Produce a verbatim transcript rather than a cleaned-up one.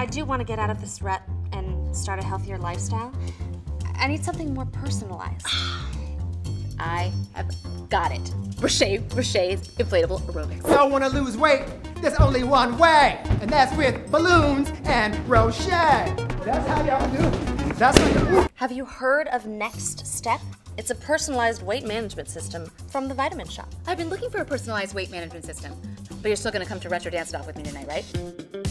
I do want to get out of this rut and start a healthier lifestyle. I need something more personalized. I have got it. Rocher, Rocher's Inflatable Aerobics. So want to lose weight? There's only one way, and that's with balloons and Rocher. That's how y'all do it. That's how y'all do it. Have you heard of Next Step? It's a personalized weight management system from the Vitamin Shoppe. I've been looking for a personalized weight management system, but you're still gonna come to Retro Dance Off with me tonight, right?